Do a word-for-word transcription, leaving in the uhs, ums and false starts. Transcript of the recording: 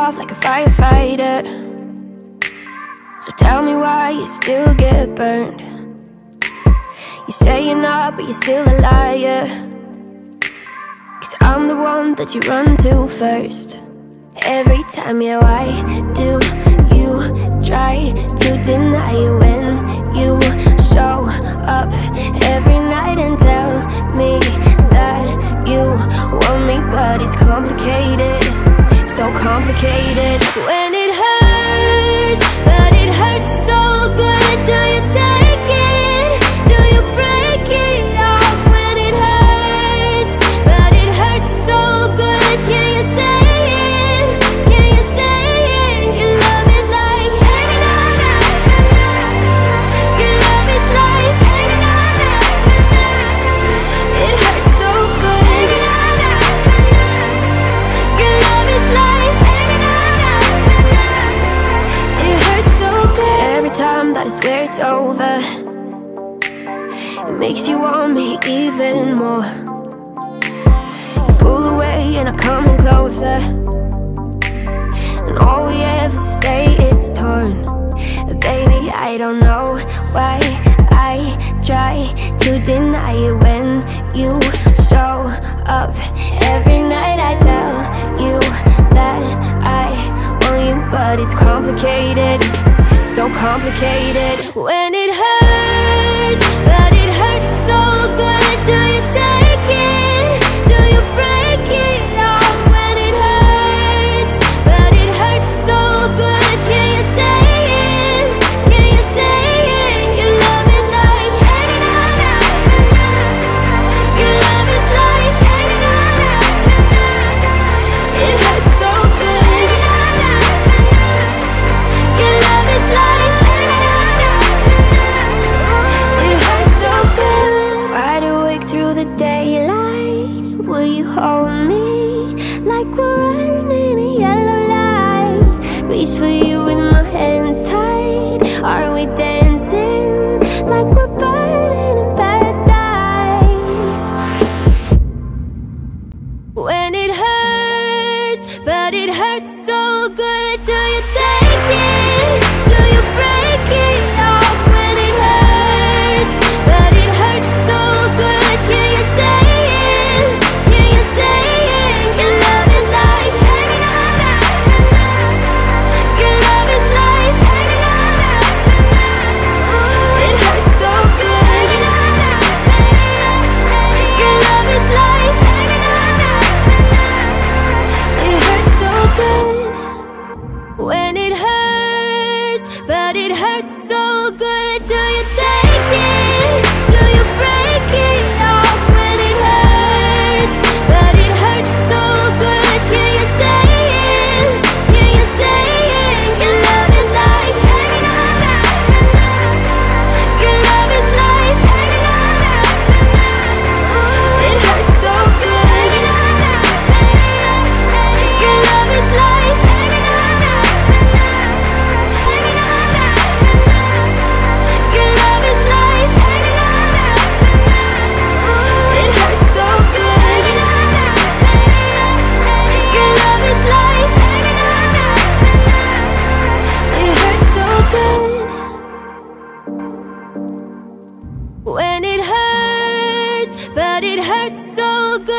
off like a firefighter. So tell me why you still get burned. You say you're not, but you're still a liar. Cause I'm the one that you run to first. Every time, yeah, why do you try to deny it when you show up every night and tell me that you want me? But it's complicated, so complicated. When it hurts, but it hurts so good. Do you take it? Do you break it off? When it hurts, but it hurts so good. Can you say it? Can you say it? Your love is like your love is like it hurts so good. Your love is like it hurts so good. Every time that I swear it's over, it makes you want me even more. You pull away and I'm coming closer, and all we ever stay is torn. And baby, I don't know why I try to deny it when you show up every night. I tell you that I want you, but it's complicated, so complicated. When it hurts, but it hurts so good. Do you take it? Do you break it off? When it hurts, but it hurts so good. Can you say it? Can you say it? Your love is like your love is like it hurts so good. Your love is like it hurts so good. Wide awake through the daylight, will you hold me like we're running a yellow light? Reach for you with my hands tied. Are we dancing like we're burning in paradise? When it hurts, but it hurts so good. Do you take it? Do you break it off? When it hurts, but it hurts so good. Can you say it? Can you say it? Your love is like your love is like it hurts so good. Your love is like it hurts so good. When it hurts, but it hurts so good. Do you take it? Do you break it off? When it hurts, but it hurts so good. Can you say it? Can you say it? Your love is like your love is like it hurts so good. Your love is like your love is like it hurts so good. Your love is like it hurts so good. When it hurts, but it hurts so good.